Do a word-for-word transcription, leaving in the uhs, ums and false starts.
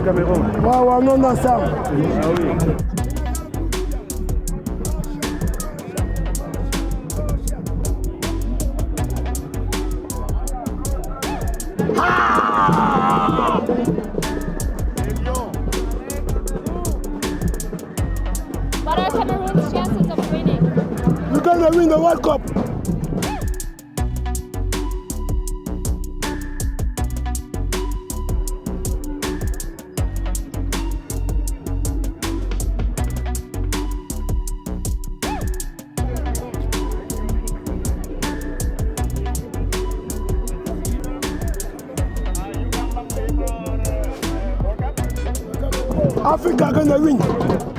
Cameroun. Ouais, ouais, non, non, ça. Ah oui. What are Cameroon's chances of winning? We're gonna win the World Cup. Africa gonna win.